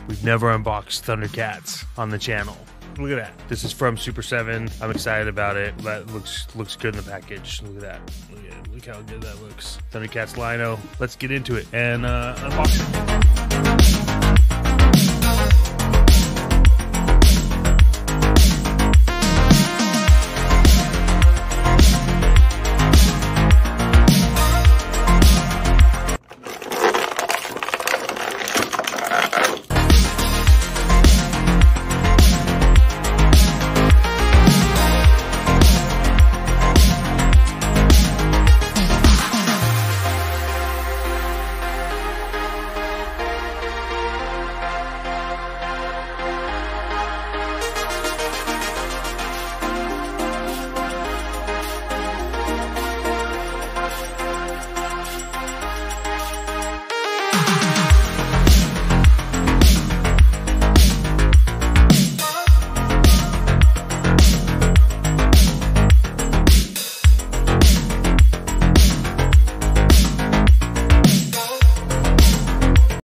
We've never unboxed ThunderCats on the channel. Look at that. This is from Super 7. I'm excited about it. That looks good in the package. Look at that. Look how good that looks. ThunderCats Lino. Let's get into it and unbox it.